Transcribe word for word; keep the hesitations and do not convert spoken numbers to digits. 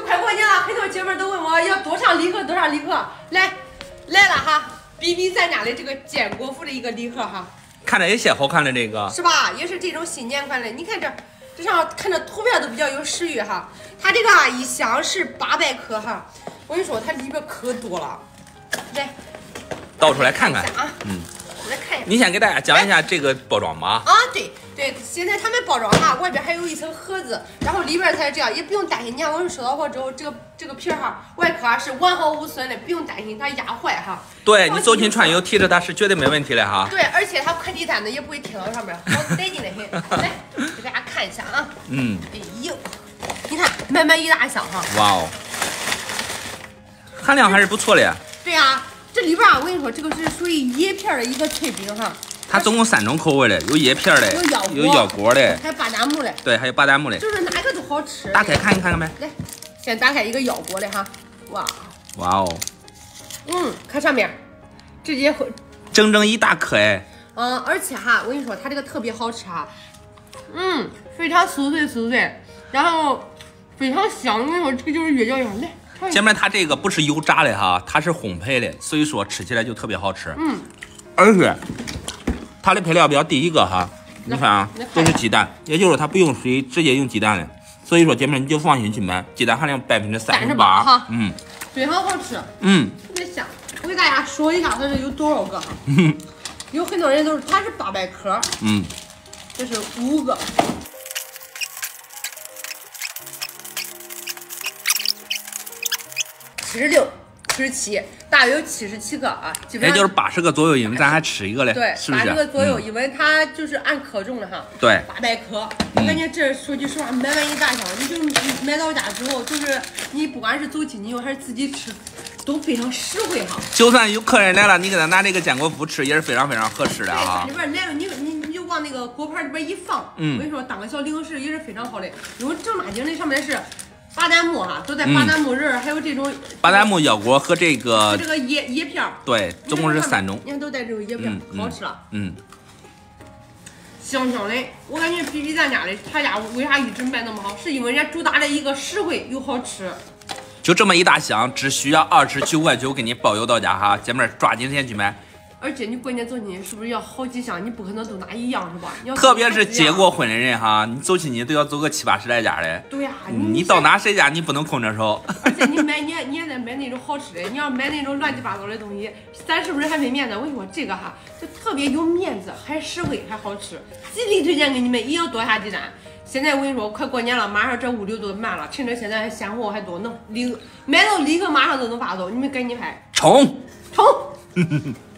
快过年了，很多姐妹都问我要多少礼盒，多少礼盒，来来了哈 ，B B 咱家的这个建国服的一个礼盒哈， 看着也些好看的这个， 是吧？也是这种新年款的，你看这这上看着图片都比较有食欲哈。它这个啊一箱是八百克哈，我跟你说它里边可多了，来倒出来看看啊， 嗯。 来看一下， 你先给大家讲一下这个包装吧。 啊，对对，现在他们包装哈，外边还有一层盒子，然后里边才这样，也不用担心。你看我们收到货之后，这个这个皮哈，外壳是完好无损的，不用担心它压坏哈。 对你走进串游提着它是绝对没问题的哈。 对，而且它快递单子也不会贴到上面，好带劲的很。来，给大家看一下啊。 嗯。 哎呦，你看满满一大箱哈。 哇哦，含量还是不错的。 对呀。 这里边啊，我跟你说，这个是属于椰片的一个脆饼哈。 它总共三种口味的，有椰片的，有腰果的， 还有巴旦木的。 对，还有巴旦木的。 就是哪个都好吃。 打开看一看看呗。 来，先打开一个腰果的哈。哇。 哇哦。 嗯，看上面，直接会。 整整一大颗哎。 嗯，而且哈，我跟你说，它这个特别好吃哈。嗯，非常酥脆酥脆，然后非常香。我跟你说，这个就是越嚼越香。来。 姐妹，它这个不是油炸的哈，它是烘焙的，所以说吃起来就特别好吃。 嗯， 而且它的配料表第一个哈，你看啊，都是鸡蛋，也就是它不用水，直接用鸡蛋的。所以说，姐妹你就放心去买，鸡蛋含量百分之三十八哈，嗯， 非常好吃， 嗯， 特别香。我给大家说一下它这有多少个哈，有很多人都是它是八百克， 嗯， 这是五个。 七十六、七十七，大约有七十七个啊，基本上也就是八十个左右，因为咱还吃一个嘞， 对， 是不是？ 八十个左右， 嗯、 因为它就是按克重的哈。 对， 八百克，我感觉这说句实话，买完一大箱，你就买到家之后，就是你不管是走亲戚还是自己吃，都非常实惠哈。 就算有客人来了，你给他拿这个坚果脯吃，也是非常非常合适的啊。 里边来了，你你你就往那个果盘里边一放，嗯，我跟你说，当个小零食也是非常好的，因为正八经的上面是。 巴旦木哈，都在巴旦木仁、嗯，还有这种巴旦木腰果和这个这个椰椰片对，总共是三种。 你看都带这种椰片，嗯、好吃了。 嗯， 香香的，我感觉比比咱家的，他家为啥一直卖那么好？是因为人家主打的一个实惠又好吃。 就这么一大箱，只需要二十九块九给你包邮到家哈，姐妹抓紧时间去买。 而且你过年走亲戚是不是要好几箱？你不可能都拿一样是吧？ 特别是结过婚的人哈，你走亲戚都要走个七八十来家的。 对呀、啊， 你你到哪谁家你不能空着手。 而且你买你你也得买那种好吃的，你要买那种乱七八糟的东西，咱是不是还没面子？我跟你说这个哈，就特别有面子，还实惠还好吃，极力推荐给你们，一定要多下几单。现在我跟你说，快过年了，马上这物流都满了，趁着现在现货还多，能立买到立刻马上都能发走，你们赶紧拍， 冲冲！